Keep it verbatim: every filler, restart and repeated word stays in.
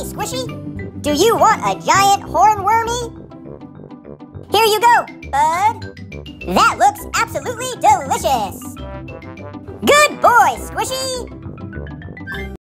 Hey, Squishy, do you want a giant hornwormy? Here you go, bud. That looks absolutely delicious. Good boy, Squishy.